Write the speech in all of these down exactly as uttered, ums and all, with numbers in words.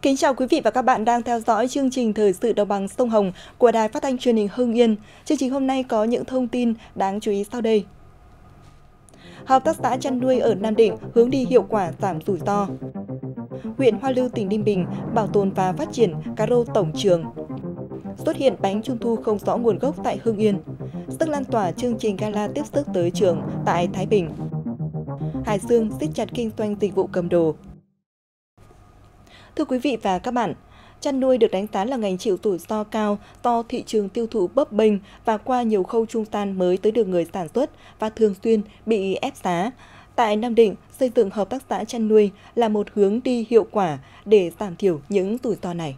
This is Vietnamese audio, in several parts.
Kính chào quý vị và các bạn đang theo dõi chương trình Thời sự Đồng bằng sông Hồng của Đài Phát thanh Truyền hình Hưng Yên. Chương trình hôm nay có những thông tin đáng chú ý sau đây. Hợp tác xã chăn nuôi ở Nam Định hướng đi hiệu quả giảm rủi ro. Huyện Hoa Lư, tỉnh Ninh Bình bảo tồn và phát triển cá rô tổng trường. Xuất hiện bánh trung thu không rõ nguồn gốc tại Hưng Yên. Sức lan tỏa chương trình gala tiếp sức tới trường tại Thái Bình. Hải Dương siết chặt kinh doanh dịch vụ cầm đồ. Thưa quý vị và các bạn, chăn nuôi được đánh giá là ngành chịu rủi ro cao do thị trường tiêu thụ bấp bênh và qua nhiều khâu trung gian mới tới được người sản xuất và thường xuyên bị ép giá. Tại Nam Định, xây dựng hợp tác xã chăn nuôi là một hướng đi hiệu quả để giảm thiểu những rủi ro này.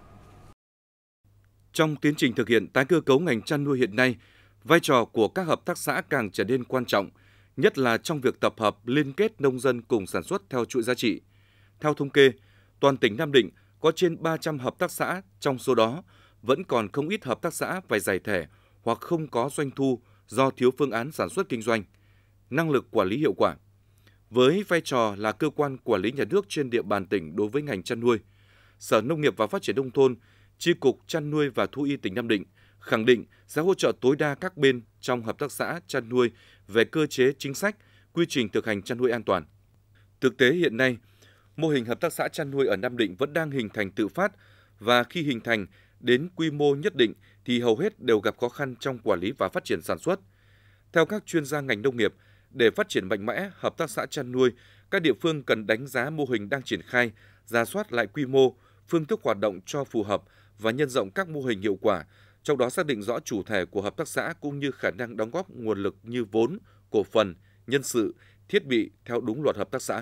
Trong tiến trình thực hiện tái cơ cấu ngành chăn nuôi hiện nay, vai trò của các hợp tác xã càng trở nên quan trọng, nhất là trong việc tập hợp liên kết nông dân cùng sản xuất theo chuỗi giá trị. Theo thống kê, toàn tỉnh Nam Định có trên ba trăm hợp tác xã, trong số đó vẫn còn không ít hợp tác xã phải giải thể hoặc không có doanh thu do thiếu phương án sản xuất kinh doanh, năng lực quản lý hiệu quả. Với vai trò là cơ quan quản lý nhà nước trên địa bàn tỉnh đối với ngành chăn nuôi, Sở Nông nghiệp và Phát triển Nông thôn, Chi cục Chăn nuôi và Thú y tỉnh Nam Định khẳng định sẽ hỗ trợ tối đa các bên trong hợp tác xã chăn nuôi về cơ chế chính sách, quy trình thực hành chăn nuôi an toàn. Thực tế hiện nay, mô hình hợp tác xã chăn nuôi ở Nam Định vẫn đang hình thành tự phát và khi hình thành đến quy mô nhất định thì hầu hết đều gặp khó khăn trong quản lý và phát triển sản xuất. Theo các chuyên gia ngành nông nghiệp, để phát triển mạnh mẽ hợp tác xã chăn nuôi, các địa phương cần đánh giá mô hình đang triển khai, rà soát lại quy mô, phương thức hoạt động cho phù hợp và nhân rộng các mô hình hiệu quả, trong đó xác định rõ chủ thể của hợp tác xã cũng như khả năng đóng góp nguồn lực như vốn, cổ phần, nhân sự, thiết bị theo đúng luật hợp tác xã.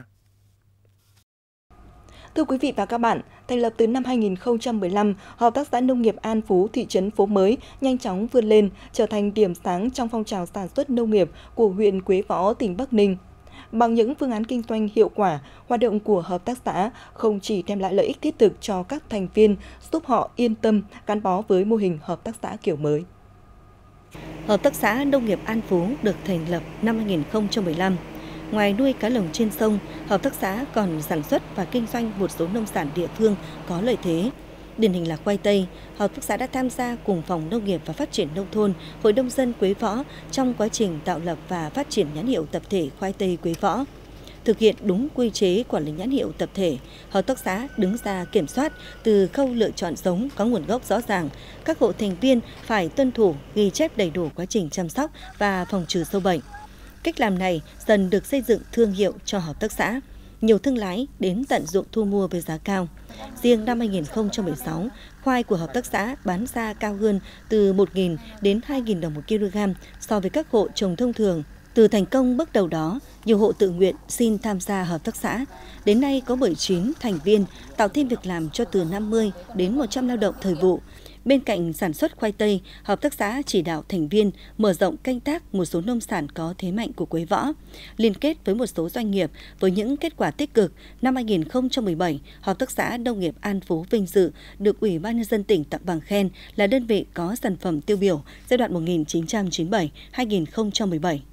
Thưa quý vị và các bạn, thành lập từ năm hai nghìn không trăm mười lăm, Hợp tác xã Nông nghiệp An Phú, thị trấn Phố Mới nhanh chóng vươn lên, trở thành điểm sáng trong phong trào sản xuất nông nghiệp của huyện Quế Võ, tỉnh Bắc Ninh. Bằng những phương án kinh doanh hiệu quả, hoạt động của hợp tác xã không chỉ đem lại lợi ích thiết thực cho các thành viên, giúp họ yên tâm gắn bó với mô hình hợp tác xã kiểu mới. Hợp tác xã Nông nghiệp An Phú được thành lập năm hai nghìn không trăm mười lăm. Ngoài nuôi cá lồng trên sông, hợp tác xã còn sản xuất và kinh doanh một số nông sản địa phương có lợi thế. Điển hình là khoai tây, hợp tác xã đã tham gia cùng Phòng Nông nghiệp và Phát triển Nông thôn, Hội nông dân Quế Võ trong quá trình tạo lập và phát triển nhãn hiệu tập thể khoai tây Quế Võ. Thực hiện đúng quy chế quản lý nhãn hiệu tập thể, hợp tác xã đứng ra kiểm soát từ khâu lựa chọn giống có nguồn gốc rõ ràng. Các hộ thành viên phải tuân thủ, ghi chép đầy đủ quá trình chăm sóc và phòng trừ sâu bệnh. Cách làm này dần được xây dựng thương hiệu cho hợp tác xã. Nhiều thương lái đến tận ruộng thu mua với giá cao. Riêng năm hai nghìn không trăm mười sáu, khoai của hợp tác xã bán ra cao hơn từ một nghìn đến hai nghìn đồng một kg so với các hộ trồng thông thường. Từ thành công bước đầu đó, nhiều hộ tự nguyện xin tham gia hợp tác xã. Đến nay có mười chín thành viên, tạo thêm việc làm cho từ năm mươi đến một trăm lao động thời vụ. Bên cạnh sản xuất khoai tây, hợp tác xã chỉ đạo thành viên mở rộng canh tác một số nông sản có thế mạnh của Quế Võ. Liên kết với một số doanh nghiệp với những kết quả tích cực, năm hai nghìn không trăm mười bảy, Hợp tác xã Nông nghiệp An Phú vinh dự được Ủy ban Nhân dân tỉnh tặng bằng khen là đơn vị có sản phẩm tiêu biểu giai đoạn một nghìn chín trăm chín mươi bảy đến hai nghìn không trăm mười bảy.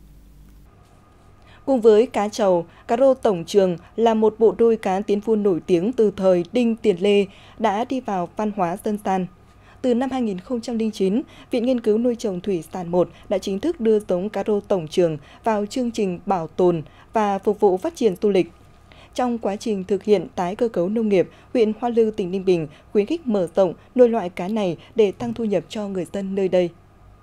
Cùng với cá trầu, cá rô tổng trường là một bộ đôi cá tiến vua nổi tiếng từ thời Đinh Tiền Lê đã đi vào văn hóa dân gian. Từ năm hai nghìn không trăm lẻ chín, Viện Nghiên cứu Nuôi trồng Thủy sản một đã chính thức đưa giống cá rô tổng trường vào chương trình bảo tồn và phục vụ phát triển du lịch. Trong quá trình thực hiện tái cơ cấu nông nghiệp, huyện Hoa Lư, tỉnh Ninh Bình khuyến khích mở rộng nuôi loại cá này để tăng thu nhập cho người dân nơi đây.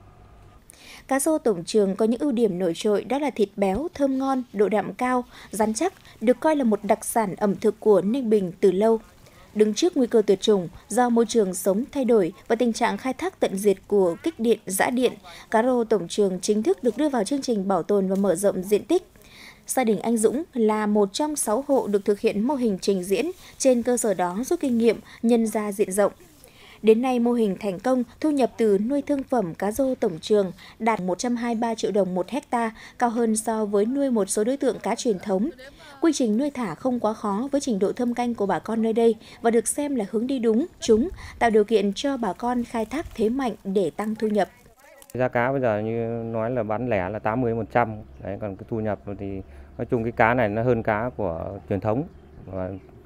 Cá rô tổng trường có những ưu điểm nổi trội, đó là thịt béo, thơm ngon, độ đạm cao, rắn chắc, được coi là một đặc sản ẩm thực của Ninh Bình từ lâu. Đứng trước nguy cơ tuyệt chủng do môi trường sống thay đổi và tình trạng khai thác tận diệt của kích điện, giã điện, cá rô tổng trường chính thức được đưa vào chương trình bảo tồn và mở rộng diện tích. Gia đình anh Dũng là một trong sáu hộ được thực hiện mô hình trình diễn, trên cơ sở đó rút kinh nghiệm, nhân ra diện rộng. Đến nay, mô hình thành công, thu nhập từ nuôi thương phẩm cá rô tổng trường đạt một trăm hai mươi ba triệu đồng một hecta, cao hơn so với nuôi một số đối tượng cá truyền thống. Quy trình nuôi thả không quá khó với trình độ thâm canh của bà con nơi đây và được xem là hướng đi đúng, trúng, tạo điều kiện cho bà con khai thác thế mạnh để tăng thu nhập. Giá cá bây giờ như nói là bán lẻ là tám mươi phần trăm, đấy, còn cái thu nhập thì nói chung cái cá này nó hơn cá của truyền thống. Và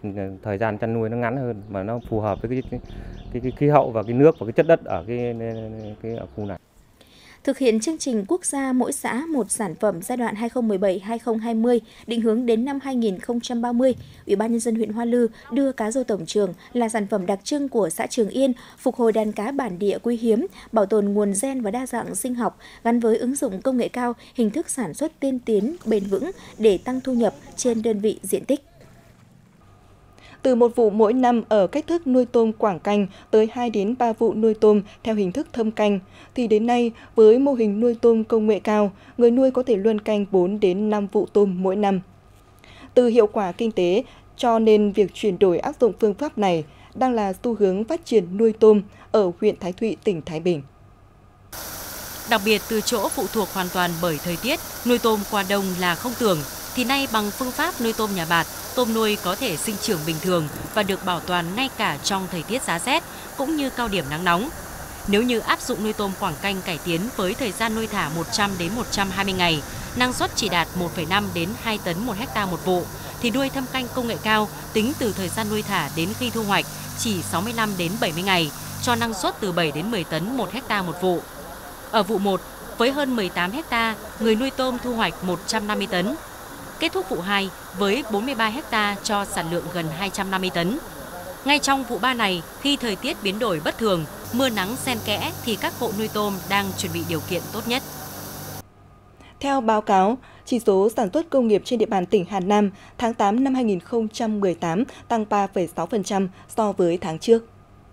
thời gian chăn nuôi nó ngắn hơn mà nó phù hợp với cái cái, cái, cái khí hậu và cái nước và cái chất đất ở cái cái ở khu này. Thực hiện chương trình quốc gia mỗi xã một sản phẩm giai đoạn hai nghìn không trăm mười bảy đến hai nghìn không trăm hai mươi, định hướng đến năm hai nghìn không trăm ba mươi, Ủy ban Nhân dân huyện Hoa Lư đưa cá rô tổng trường là sản phẩm đặc trưng của xã Trường Yên, phục hồi đàn cá bản địa quý hiếm, bảo tồn nguồn gen và đa dạng sinh học, gắn với ứng dụng công nghệ cao, hình thức sản xuất tiên tiến, bền vững để tăng thu nhập trên đơn vị diện tích. Từ một vụ mỗi năm ở cách thức nuôi tôm quảng canh tới hai đến ba vụ nuôi tôm theo hình thức thâm canh, thì đến nay với mô hình nuôi tôm công nghệ cao, người nuôi có thể luân canh bốn đến năm vụ tôm mỗi năm. Từ hiệu quả kinh tế, cho nên việc chuyển đổi áp dụng phương pháp này đang là xu hướng phát triển nuôi tôm ở huyện Thái Thụy, tỉnh Thái Bình. Đặc biệt từ chỗ phụ thuộc hoàn toàn bởi thời tiết, nuôi tôm qua đông là không tưởng, thì nay bằng phương pháp nuôi tôm nhà bạt, tôm nuôi có thể sinh trưởng bình thường và được bảo toàn ngay cả trong thời tiết giá rét cũng như cao điểm nắng nóng. Nếu như áp dụng nuôi tôm quảng canh cải tiến với thời gian nuôi thả một trăm đến một trăm hai mươi ngày, năng suất chỉ đạt một phẩy năm đến hai tấn một hectare một vụ, thì nuôi thâm canh công nghệ cao tính từ thời gian nuôi thả đến khi thu hoạch chỉ sáu mươi lăm đến bảy mươi ngày, cho năng suất từ bảy đến mười tấn một hectare một vụ. Ở vụ một, với hơn mười tám hectare, người nuôi tôm thu hoạch một trăm năm mươi tấn. Kết thúc vụ hai với bốn mươi ba hectare cho sản lượng gần hai trăm năm mươi tấn. Ngay trong vụ ba này, khi thời tiết biến đổi bất thường, mưa nắng xen kẽ thì các hộ nuôi tôm đang chuẩn bị điều kiện tốt nhất. Theo báo cáo, chỉ số sản xuất công nghiệp trên địa bàn tỉnh Hà Nam tháng tám năm hai nghìn không trăm mười tám tăng ba phẩy sáu phần trăm so với tháng trước.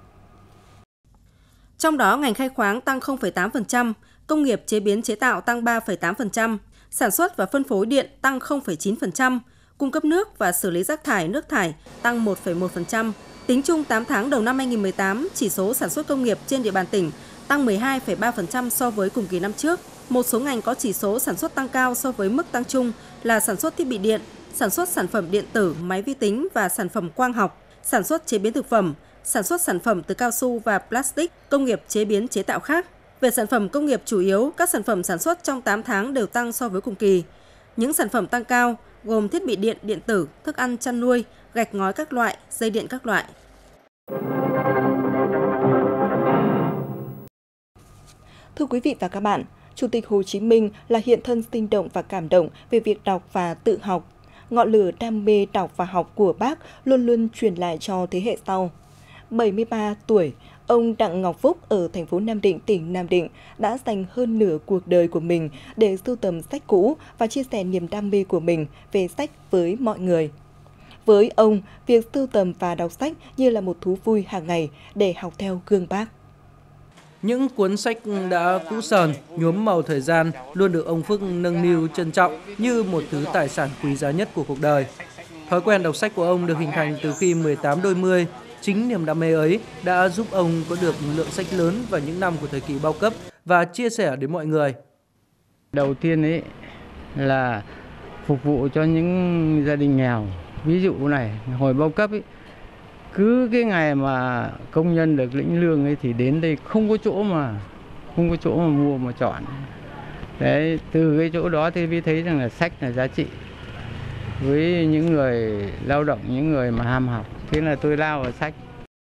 Trong đó, ngành khai khoáng tăng không phẩy tám phần trăm, công nghiệp chế biến chế tạo tăng ba phẩy tám phần trăm, sản xuất và phân phối điện tăng không phẩy chín phần trăm, cung cấp nước và xử lý rác thải, nước thải tăng một phẩy một phần trăm. Tính chung tám tháng đầu năm hai nghìn không trăm mười tám, chỉ số sản xuất công nghiệp trên địa bàn tỉnh tăng mười hai phẩy ba phần trăm so với cùng kỳ năm trước. Một số ngành có chỉ số sản xuất tăng cao so với mức tăng chung là sản xuất thiết bị điện, sản xuất sản phẩm điện tử, máy vi tính và sản phẩm quang học, sản xuất chế biến thực phẩm, sản xuất sản phẩm từ cao su và plastic, công nghiệp chế biến chế tạo khác. Về sản phẩm công nghiệp chủ yếu, các sản phẩm sản xuất trong tám tháng đều tăng so với cùng kỳ. Những sản phẩm tăng cao gồm thiết bị điện, điện tử, thức ăn chăn nuôi, gạch ngói các loại, dây điện các loại. Thưa quý vị và các bạn, Chủ tịch Hồ Chí Minh là hiện thân sinh động và cảm động về việc đọc và tự học. Ngọn lửa đam mê đọc và học của Bác luôn luôn truyền lại cho thế hệ sau. bảy mươi ba tuổi, ông Đặng Ngọc Phúc ở thành phố Nam Định, tỉnh Nam Định đã dành hơn nửa cuộc đời của mình để sưu tầm sách cũ và chia sẻ niềm đam mê của mình về sách với mọi người. Với ông, việc sưu tầm và đọc sách như là một thú vui hàng ngày để học theo gương Bác. Những cuốn sách đã cũ sờn, nhuốm màu thời gian luôn được ông Phúc nâng niu trân trọng như một thứ tài sản quý giá nhất của cuộc đời. Thói quen đọc sách của ông được hình thành từ khi mười tám đôi mươi. Chính niềm đam mê ấy đã giúp ông có được lượng sách lớn vào những năm của thời kỳ bao cấp và chia sẻ đến mọi người. Đầu tiên ấy là phục vụ cho những gia đình nghèo. Ví dụ này, hồi bao cấp ấy, cứ cái ngày mà công nhân được lĩnh lương ấy thì đến đây không có chỗ mà không có chỗ mà mua mà chọn. Đấy, từ cái chỗ đó thì mới thấy rằng là sách là giá trị với những người lao động, những người mà ham học. Thế là tôi lao vào sách.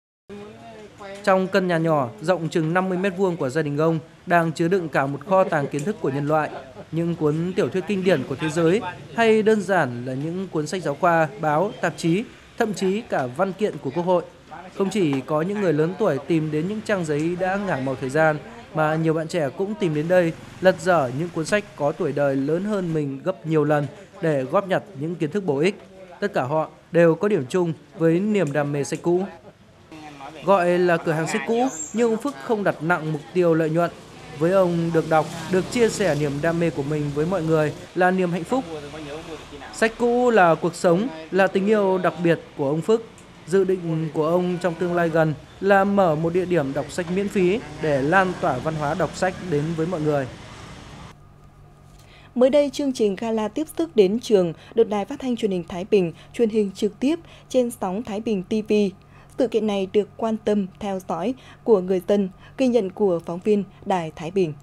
Trong căn nhà nhỏ rộng chừng năm mươi mét vuông của gia đình ông đang chứa đựng cả một kho tàng kiến thức của nhân loại. Những cuốn tiểu thuyết kinh điển của thế giới hay đơn giản là những cuốn sách giáo khoa, báo, tạp chí, thậm chí cả văn kiện của Quốc hội. Không chỉ có những người lớn tuổi tìm đến những trang giấy đã ngả màu thời gian, mà nhiều bạn trẻ cũng tìm đến đây lật dở những cuốn sách có tuổi đời lớn hơn mình gấp nhiều lần để góp nhặt những kiến thức bổ ích. Tất cả họ đều có điểm chung với niềm đam mê sách cũ. Gọi là cửa hàng sách cũ, nhưng ông Phúc không đặt nặng mục tiêu lợi nhuận. Với ông, được đọc, được chia sẻ niềm đam mê của mình với mọi người là niềm hạnh phúc. Sách cũ là cuộc sống, là tình yêu đặc biệt của ông Phúc. Dự định của ông trong tương lai gần là mở một địa điểm đọc sách miễn phí để lan tỏa văn hóa đọc sách đến với mọi người. Mới đây, chương trình Gala tiếp sức đến trường được Đài Phát thanh Truyền hình Thái Bình truyền hình trực tiếp trên sóng Thái Bình ti vi. Sự kiện này được quan tâm, theo dõi của người dân, ghi nhận của phóng viên Đài Thái Bình.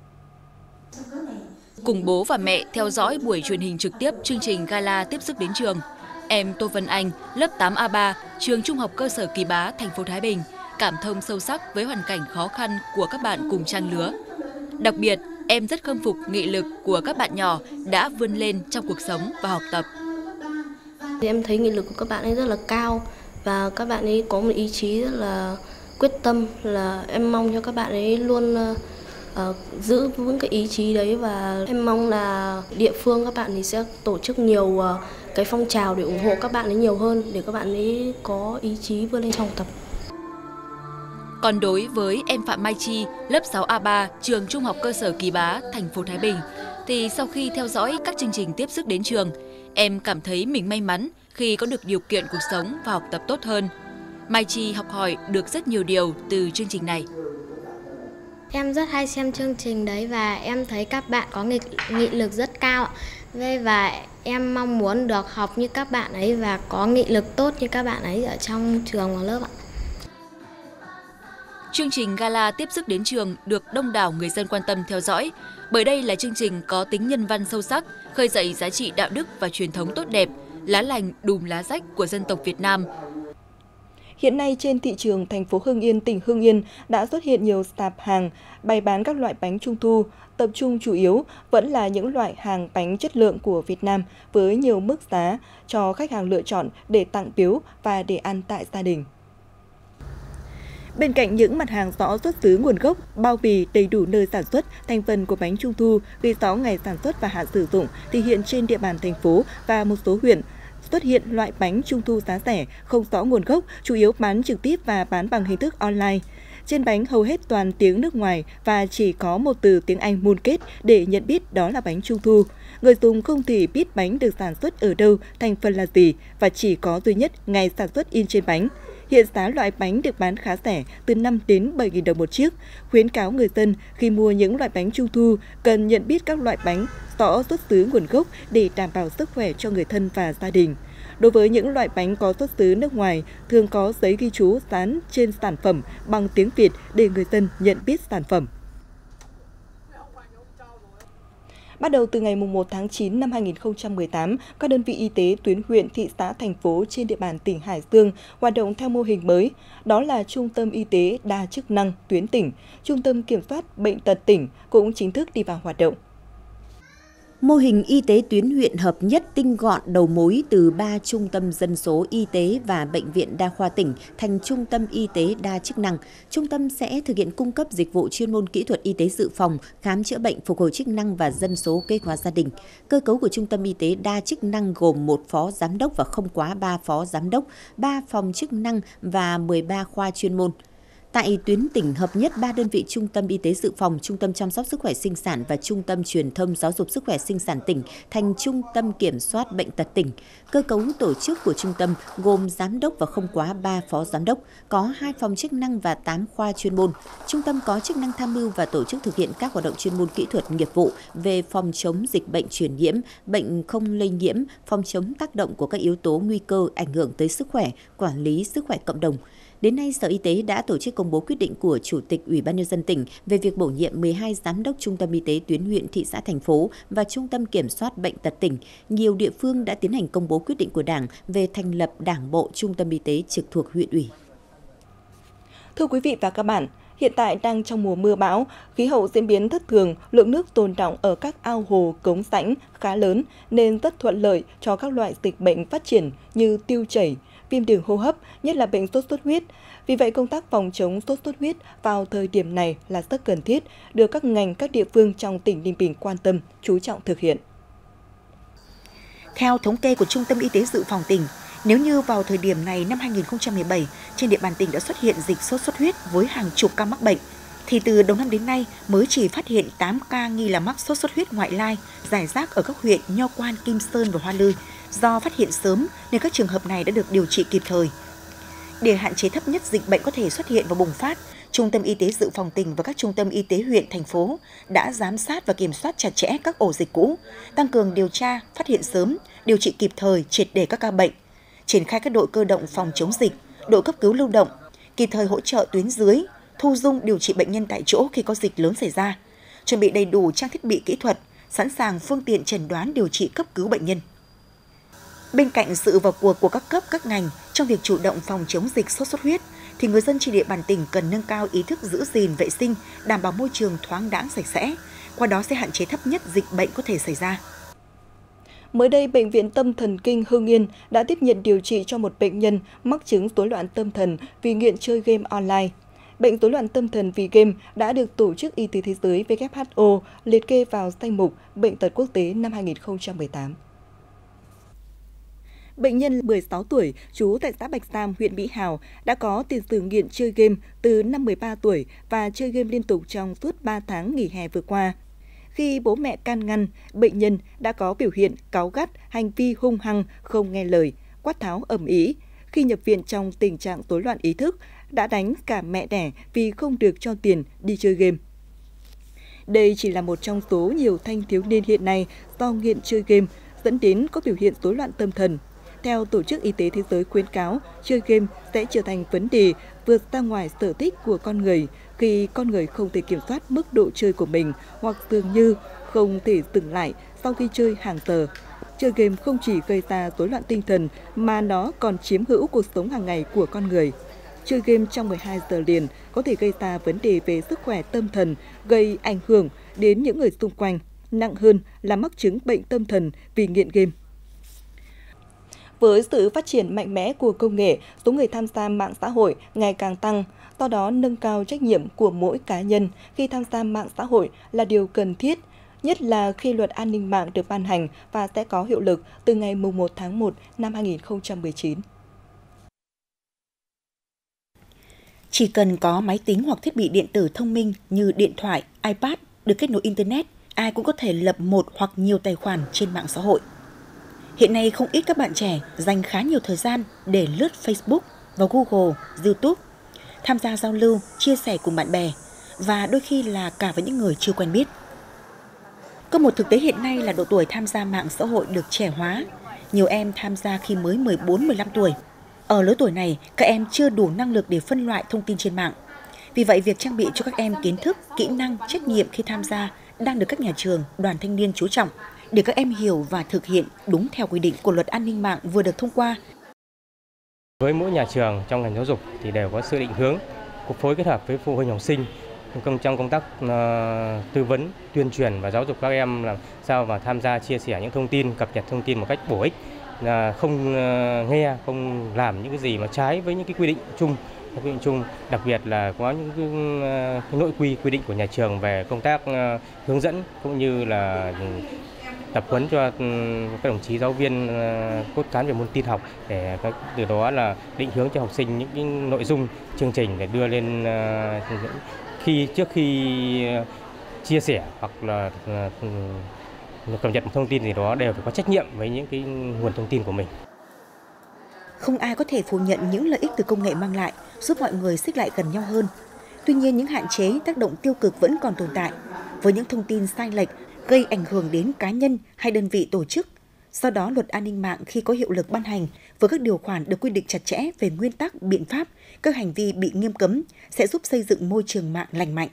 Cùng bố và mẹ theo dõi buổi truyền hình trực tiếp chương trình Gala tiếp sức đến trường. Em Tô Vân Anh, lớp tám A ba, trường Trung học cơ sở Kỳ Bá, thành phố Thái Bình, cảm thông sâu sắc với hoàn cảnh khó khăn của các bạn cùng trang lứa. Đặc biệt, em rất khâm phục nghị lực của các bạn nhỏ đã vươn lên trong cuộc sống và học tập. Em thấy nghị lực của các bạn ấy rất là cao và các bạn ấy có một ý chí rất là quyết tâm, là em mong cho các bạn ấy luôn uh, giữ vững cái ý chí đấy, và em mong là địa phương các bạn ấy sẽ tổ chức nhiều uh, cái phong trào để ủng hộ các bạn ấy nhiều hơn, để các bạn ấy có ý chí vươn lên trong học tập. Còn đối với em Phạm Mai Chi, lớp sáu A ba, trường Trung học cơ sở Kỳ Bá, thành phố Thái Bình, thì sau khi theo dõi các chương trình tiếp sức đến trường, em cảm thấy mình may mắn khi có được điều kiện cuộc sống và học tập tốt hơn. Mai Chi học hỏi được rất nhiều điều từ chương trình này. Em rất hay xem chương trình đấy và em thấy các bạn có nghị, nghị lực rất cao. Và em mong muốn được học như các bạn ấy và có nghị lực tốt như các bạn ấy ở trong trường và lớp ạ. Chương trình Gala tiếp sức đến trường được đông đảo người dân quan tâm theo dõi, bởi đây là chương trình có tính nhân văn sâu sắc, khơi dậy giá trị đạo đức và truyền thống tốt đẹp, lá lành đùm lá rách của dân tộc Việt Nam. Hiện nay trên thị trường thành phố Hưng Yên, tỉnh Hưng Yên đã xuất hiện nhiều sạp hàng bày bán các loại bánh trung thu, tập trung chủ yếu vẫn là những loại hàng bánh chất lượng của Việt Nam với nhiều mức giá cho khách hàng lựa chọn để tặng biếu và để ăn tại gia đình. Bên cạnh những mặt hàng rõ xuất xứ nguồn gốc, bao bì đầy đủ nơi sản xuất, thành phần của bánh trung thu, ghi rõ ngày sản xuất và hạn sử dụng, thì hiện trên địa bàn thành phố và một số huyện xuất hiện loại bánh trung thu giá rẻ, không rõ nguồn gốc, chủ yếu bán trực tiếp và bán bằng hình thức online. Trên bánh hầu hết toàn tiếng nước ngoài và chỉ có một từ tiếng Anh môn kết để nhận biết đó là bánh trung thu. Người dùng không thể biết bánh được sản xuất ở đâu, thành phần là gì và chỉ có duy nhất ngày sản xuất in trên bánh. Hiện giá loại bánh được bán khá rẻ, từ năm đến bảy nghìn đồng một chiếc. Khuyến cáo người dân khi mua những loại bánh trung thu cần nhận biết các loại bánh rõ xuất xứ nguồn gốc để đảm bảo sức khỏe cho người thân và gia đình. Đối với những loại bánh có xuất xứ nước ngoài, thường có giấy ghi chú dán trên sản phẩm bằng tiếng Việt để người dân nhận biết sản phẩm. Bắt đầu từ ngày mùng một tháng chín năm hai nghìn không trăm mười tám, các đơn vị y tế tuyến huyện, thị xã, thành phố trên địa bàn tỉnh Hải Dương hoạt động theo mô hình mới, đó là Trung tâm Y tế đa chức năng tuyến tỉnh, Trung tâm Kiểm soát Bệnh tật tỉnh cũng chính thức đi vào hoạt động. Mô hình y tế tuyến huyện hợp nhất tinh gọn đầu mối từ ba trung tâm dân số y tế và bệnh viện đa khoa tỉnh thành trung tâm y tế đa chức năng. Trung tâm sẽ thực hiện cung cấp dịch vụ chuyên môn kỹ thuật y tế dự phòng, khám chữa bệnh, phục hồi chức năng và dân số kế hoạch gia đình. Cơ cấu của trung tâm y tế đa chức năng gồm một phó giám đốc và không quá ba phó giám đốc, ba phòng chức năng và mười ba khoa chuyên môn. Tại tuyến tỉnh hợp nhất ba đơn vị trung tâm y tế dự phòng, trung tâm chăm sóc sức khỏe sinh sản và trung tâm truyền thông giáo dục sức khỏe sinh sản tỉnh thành trung tâm kiểm soát bệnh tật tỉnh. Cơ cấu tổ chức của trung tâm gồm giám đốc và không quá ba phó giám đốc, có hai phòng chức năng và tám khoa chuyên môn. Trung tâm có chức năng tham mưu và tổ chức thực hiện các hoạt động chuyên môn kỹ thuật nghiệp vụ về phòng chống dịch bệnh truyền nhiễm, bệnh không lây nhiễm, phòng chống tác động của các yếu tố nguy cơ ảnh hưởng tới sức khỏe, quản lý sức khỏe cộng đồng. Đến nay, Sở Y tế đã tổ chức công bố quyết định của Chủ tịch Ủy ban Nhân dân tỉnh về việc bổ nhiệm mười hai giám đốc trung tâm y tế tuyến huyện, thị xã, thành phố và trung tâm kiểm soát bệnh tật tỉnh. Nhiều địa phương đã tiến hành công bố quyết định của Đảng về thành lập Đảng bộ trung tâm y tế trực thuộc huyện ủy. Thưa quý vị và các bạn, hiện tại đang trong mùa mưa bão, khí hậu diễn biến thất thường, lượng nước tồn đọng ở các ao hồ, cống rãnh khá lớn nên rất thuận lợi cho các loại dịch bệnh phát triển như tiêu chảy, viêm đường hô hấp, nhất là bệnh sốt xuất huyết. Vì vậy, công tác phòng chống sốt xuất huyết vào thời điểm này là rất cần thiết, được các ngành, các địa phương trong tỉnh Ninh Bình quan tâm, chú trọng thực hiện. Theo thống kê của Trung tâm Y tế Dự phòng tỉnh, nếu như vào thời điểm này năm hai nghìn không trăm mười bảy, trên địa bàn tỉnh đã xuất hiện dịch sốt xuất huyết với hàng chục ca mắc bệnh, thì từ đầu năm đến nay mới chỉ phát hiện tám ca nghi là mắc sốt xuất huyết ngoại lai, rải rác ở các huyện Nho Quan, Kim Sơn và Hoa Lư. Do phát hiện sớm nên các trường hợp này đã được điều trị kịp thời. Để hạn chế thấp nhất dịch bệnh có thể xuất hiện và bùng phát, Trung tâm Y tế Dự phòng tỉnh và các trung tâm y tế huyện, thành phố đã giám sát và kiểm soát chặt chẽ các ổ dịch cũ, tăng cường điều tra, phát hiện sớm, điều trị kịp thời, triệt để các ca bệnh, triển khai các đội cơ động phòng chống dịch, đội cấp cứu lưu động, kịp thời hỗ trợ tuyến dưới, thu dung điều trị bệnh nhân tại chỗ khi có dịch lớn xảy ra, chuẩn bị đầy đủ trang thiết bị kỹ thuật, sẵn sàng phương tiện chẩn đoán điều trị cấp cứu bệnh nhân. Bên cạnh sự vào cuộc của các cấp, các ngành trong việc chủ động phòng chống dịch sốt xuất huyết, thì người dân trên địa bàn tỉnh cần nâng cao ý thức giữ gìn vệ sinh, đảm bảo môi trường thoáng đãng sạch sẽ. Qua đó sẽ hạn chế thấp nhất dịch bệnh có thể xảy ra. Mới đây, Bệnh viện Tâm thần Kinh Hưng Yên đã tiếp nhận điều trị cho một bệnh nhân mắc chứng rối loạn tâm thần vì nghiện chơi game online. Bệnh rối loạn tâm thần vì game đã được Tổ chức Y tế Thế giới W H O liệt kê vào danh mục bệnh tật quốc tế năm hai nghìn không trăm mười tám. Bệnh nhân mười sáu tuổi, trú tại xã Bạch Sam, huyện Mỹ Hào, đã có tiền sử nghiện chơi game từ năm mười ba tuổi và chơi game liên tục trong suốt ba tháng nghỉ hè vừa qua. Khi bố mẹ can ngăn, bệnh nhân đã có biểu hiện cáu gắt, hành vi hung hăng, không nghe lời, quát tháo ầm ĩ. Khi nhập viện trong tình trạng rối loạn ý thức, đã đánh cả mẹ đẻ vì không được cho tiền đi chơi game. Đây chỉ là một trong số nhiều thanh thiếu niên hiện nay do nghiện chơi game dẫn đến có biểu hiện rối loạn tâm thần. Theo Tổ chức Y tế Thế giới khuyến cáo, chơi game sẽ trở thành vấn đề vượt ra ngoài sở thích của con người khi con người không thể kiểm soát mức độ chơi của mình hoặc dường như không thể dừng lại sau khi chơi hàng giờ. Chơi game không chỉ gây ra rối loạn tinh thần mà nó còn chiếm hữu cuộc sống hàng ngày của con người. Chơi game trong mười hai giờ liền có thể gây ra vấn đề về sức khỏe tâm thần, gây ảnh hưởng đến những người xung quanh. Nặng hơn là mắc chứng bệnh tâm thần vì nghiện game. Với sự phát triển mạnh mẽ của công nghệ, số người tham gia mạng xã hội ngày càng tăng, do đó nâng cao trách nhiệm của mỗi cá nhân khi tham gia mạng xã hội là điều cần thiết, nhất là khi luật an ninh mạng được ban hành và sẽ có hiệu lực từ ngày mùng một tháng một năm hai nghìn không trăm mười chín. Chỉ cần có máy tính hoặc thiết bị điện tử thông minh như điện thoại, iPad được kết nối Internet, ai cũng có thể lập một hoặc nhiều tài khoản trên mạng xã hội. Hiện nay không ít các bạn trẻ dành khá nhiều thời gian để lướt Facebook và Google, YouTube, tham gia giao lưu, chia sẻ cùng bạn bè và đôi khi là cả với những người chưa quen biết. Có một thực tế hiện nay là độ tuổi tham gia mạng xã hội được trẻ hóa. Nhiều em tham gia khi mới mười bốn mười lăm tuổi. Ở lứa tuổi này, các em chưa đủ năng lực để phân loại thông tin trên mạng. Vì vậy, việc trang bị cho các em kiến thức, kỹ năng, trách nhiệm khi tham gia đang được các nhà trường, đoàn thanh niên chú trọng để các em hiểu và thực hiện đúng theo quy định của luật an ninh mạng vừa được thông qua. Với mỗi nhà trường trong ngành giáo dục thì đều có sự định hướng, phối kết hợp với phụ huynh học sinh trong công tác uh, tư vấn, tuyên truyền và giáo dục các em làm sao mà tham gia chia sẻ những thông tin, cập nhật thông tin một cách bổ ích, là không uh, nghe, không làm những cái gì mà trái với những cái quy định chung. Quy định chung, đặc biệt là có những cái, uh, cái nội quy quy định của nhà trường về công tác uh, hướng dẫn cũng như là tập huấn cho các đồng chí giáo viên uh, cốt cán về môn tin học để từ đó là định hướng cho học sinh những cái nội dung chương trình để đưa lên uh, khi trước khi uh, chia sẻ hoặc là uh, cập nhật một thông tin gì đó đều phải có trách nhiệm với những cái nguồn thông tin của mình. Không ai có thể phủ nhận những lợi ích từ công nghệ mang lại, giúp mọi người xích lại gần nhau hơn. Tuy nhiên, những hạn chế, tác động tiêu cực vẫn còn tồn tại, với những thông tin sai lệch gây ảnh hưởng đến cá nhân hay đơn vị tổ chức. Do đó, luật an ninh mạng khi có hiệu lực ban hành với các điều khoản được quy định chặt chẽ về nguyên tắc, biện pháp, các hành vi bị nghiêm cấm sẽ giúp xây dựng môi trường mạng lành mạnh.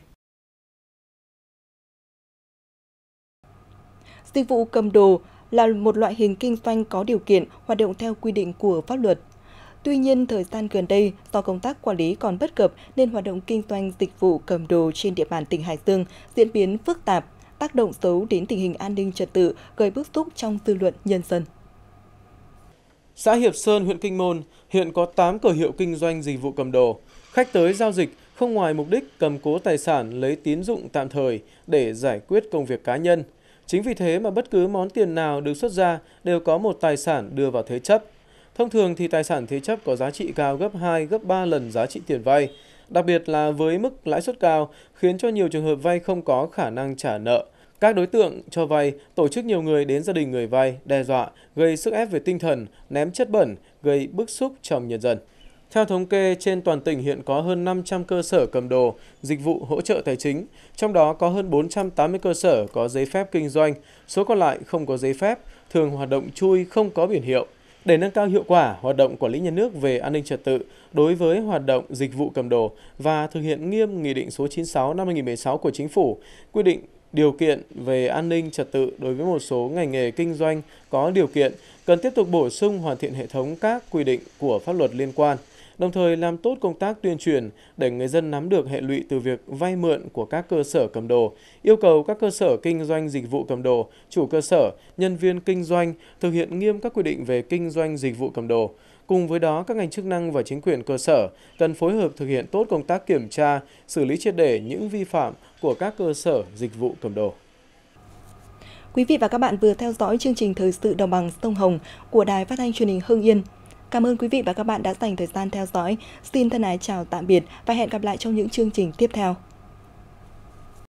Dịch vụ cầm đồ là một loại hình kinh doanh có điều kiện hoạt động theo quy định của pháp luật. Tuy nhiên, thời gian gần đây, do công tác quản lý còn bất cập nên hoạt động kinh doanh dịch vụ cầm đồ trên địa bàn tỉnh Hải Dương diễn biến phức tạp, tác động xấu đến tình hình an ninh trật tự, gây bức xúc trong dư luận nhân dân. Xã Hiệp Sơn, huyện Kinh Môn hiện có tám cửa hiệu kinh doanh dịch vụ cầm đồ. Khách tới giao dịch không ngoài mục đích cầm cố tài sản lấy tín dụng tạm thời để giải quyết công việc cá nhân. Chính vì thế mà bất cứ món tiền nào được xuất ra đều có một tài sản đưa vào thế chấp. Thông thường thì tài sản thế chấp có giá trị cao gấp hai, gấp ba lần giá trị tiền vay. Đặc biệt là với mức lãi suất cao khiến cho nhiều trường hợp vay không có khả năng trả nợ. Các đối tượng cho vay tổ chức nhiều người đến gia đình người vay, đe dọa, gây sức ép về tinh thần, ném chất bẩn, gây bức xúc trong nhân dân. Theo thống kê, trên toàn tỉnh hiện có hơn năm trăm cơ sở cầm đồ, dịch vụ hỗ trợ tài chính, trong đó có hơn bốn trăm tám mươi cơ sở có giấy phép kinh doanh, số còn lại không có giấy phép, thường hoạt động chui không có biển hiệu. Để nâng cao hiệu quả hoạt động quản lý nhà nước về an ninh trật tự đối với hoạt động dịch vụ cầm đồ và thực hiện nghiêm Nghị định số chín mươi sáu năm hai nghìn không trăm mười sáu của Chính phủ quy định điều kiện về an ninh trật tự đối với một số ngành nghề kinh doanh có điều kiện, cần tiếp tục bổ sung hoàn thiện hệ thống các quy định của pháp luật liên quan, đồng thời làm tốt công tác tuyên truyền để người dân nắm được hệ lụy từ việc vay mượn của các cơ sở cầm đồ, yêu cầu các cơ sở kinh doanh dịch vụ cầm đồ, chủ cơ sở, nhân viên kinh doanh thực hiện nghiêm các quy định về kinh doanh dịch vụ cầm đồ. Cùng với đó, các ngành chức năng và chính quyền cơ sở cần phối hợp thực hiện tốt công tác kiểm tra, xử lý triệt để những vi phạm của các cơ sở dịch vụ cầm đồ. Quý vị và các bạn vừa theo dõi chương trình Thời sự Đồng bằng Sông Hồng của Đài Phát thanh Truyền hình Hưng Yên. Cảm ơn quý vị và các bạn đã dành thời gian theo dõi. Xin thân ái chào tạm biệt và hẹn gặp lại trong những chương trình tiếp theo.